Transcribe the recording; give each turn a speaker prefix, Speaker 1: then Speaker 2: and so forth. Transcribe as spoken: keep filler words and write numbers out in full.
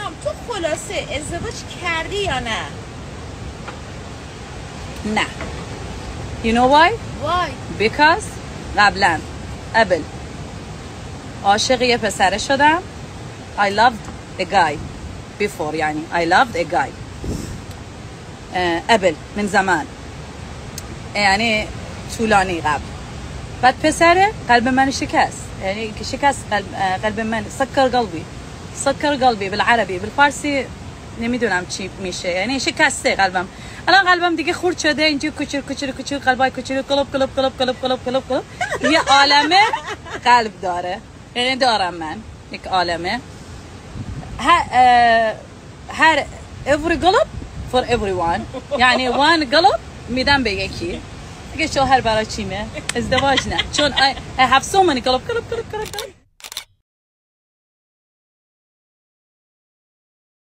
Speaker 1: الهام تو خلاصه ازدواج کردی یا نه؟
Speaker 2: نه. You know why?
Speaker 1: Why?
Speaker 2: Because قبلا قبل عاشق یه پسره شدم. I loved a guy before يعني I loved a guy قبل من زمان يعني طولانی قبل. بعد پسره قلب من شکست يعني شکست قلب قلب من سكر قلبي سكر قلبي بالعربي بالفارسي نمیدونم چی میشه يعني شکسته قلبم. الان قلبم دیگه خورد شده اینجا کوچر کوچر کوچر قلبای کوچر قلب قلب قلب قلب قلب قلب قلب یه عالمه قلب داره يعني دارم من یک عالمه هر هر every قلب for everyone يعني one قلب میدم به یکی دیگه. شوهر برای چیمه؟ ازدواج نه چون I, I have so many قلب قلب قلب قلب قلب